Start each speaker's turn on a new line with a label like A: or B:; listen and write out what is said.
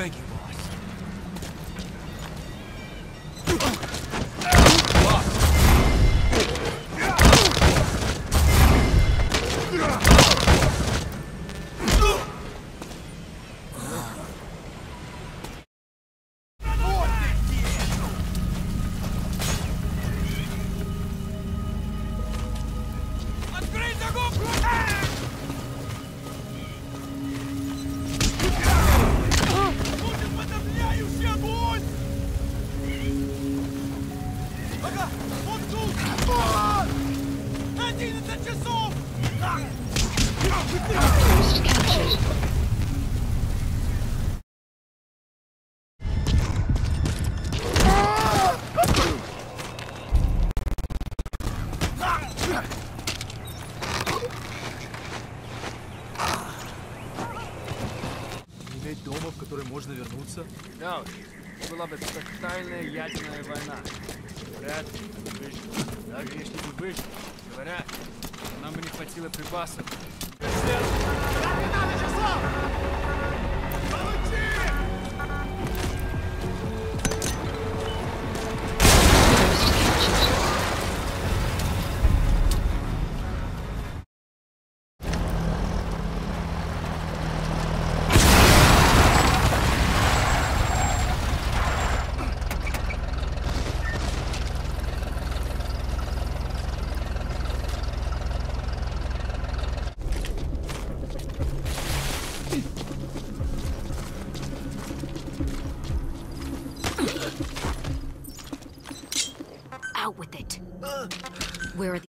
A: Thank you, boss.
B: Outpost captured.
C: Иметь дома, в который можно вернуться?
A: Да уж, была бы тотальная ядерная война. Вряд ли выжил. Даже если бы выжил, говорят, нам бы не хватило припасов.
B: Out with it. Where are the